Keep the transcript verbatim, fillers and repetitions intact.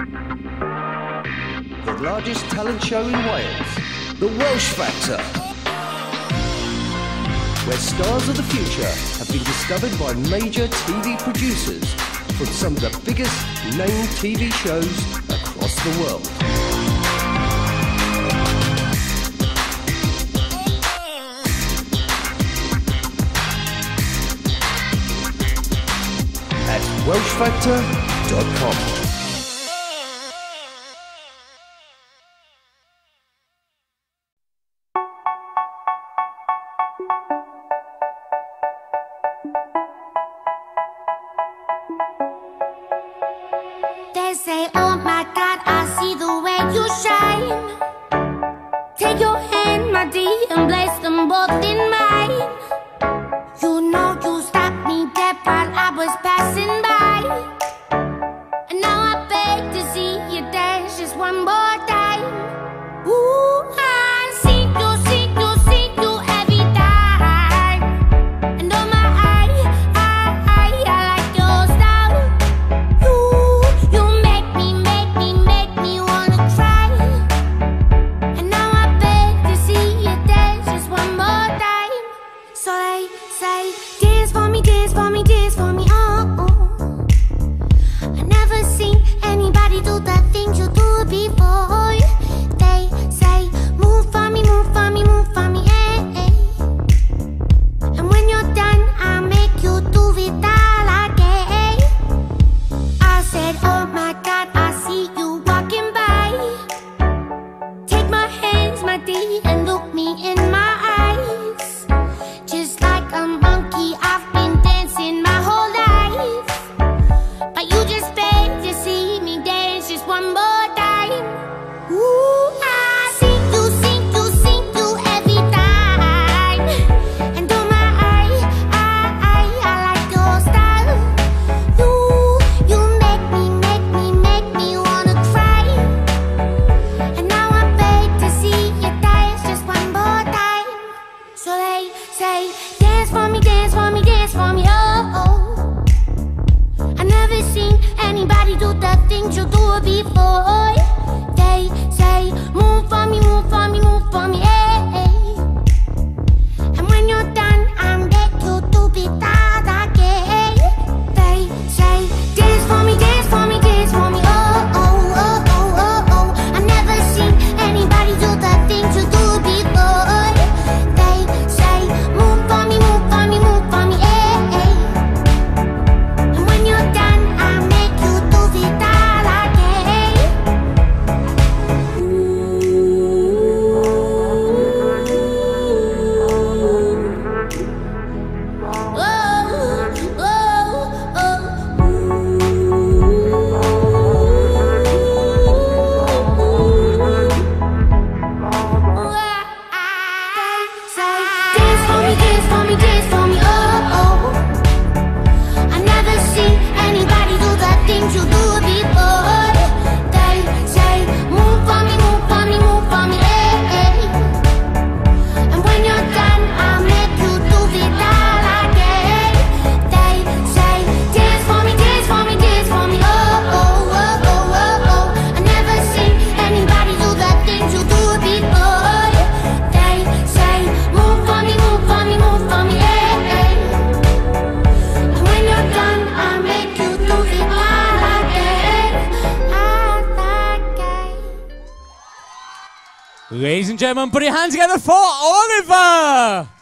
The largest talent show in Wales, the Welsh Factor, where stars of the future have been discovered by major T V producers from some of the biggest named T V shows across the world. At welsh factor dot com. They say, oh my God, I see the way you shine. Take your hand, my dear, and place them both in mine. You know you stopped me dead while I was passing by, and now I beg to see you dance just one more time. Ooh, I see you, see you, see you every time. And oh my, I, I, I, I like your style. You, you make me, make me, make me wanna cry. And now I beg to see you dance just one more time. So they say, dance for me, dance for me, dance for me, oh, oh. I never seen anybody do the things you do before. They say, move for me, move for me, move for me, eh, eh. And when you're done, I'll make you do it all again. I said, oh my God, I see you walking by. Take my hands, my dear, and look me in my eyes. Just like a monkey, I've been dancing my whole life, but you just beg to see me dance just one more time. Ooh, I see you, see you, see you every time. And oh my, I, I, I, I like your style. You, you make me, make me, make me wanna cry. And now I beg to see you dance just one more time. So they say, dance for me, dance for me, dance for me, oh, oh. I never seen anybody do the things you do before. They say, move for me, move for me, move for me, eh, eh. And when you're done, I'll make you do it all again. They say, dance for me, dance for me, dance for me, oh, oh, oh, oh, oh, oh. I never seen anybody do the things you do before. They say, move for me, move for me, move for me, eh, eh. And when you're done, I'll make you do it all again. Oh, oh, oh. Say, dance for me, dance for me, dance for me, oh, oh. I never seen anybody do the things you do before. They say, move for me, move for me, move for me, eh, eh. And when you're done, I'll make you do it all again. They say, dance for me, dance for me, dance for me, oh, oh, oh, oh, oh, oh. I never seen anybody do the things you do before. They say, move for me, move for me, move for me, eh, eh. And when you're done, I'll make you do it all again, all again. Ladies and gentlemen, put your hands together for Oliver!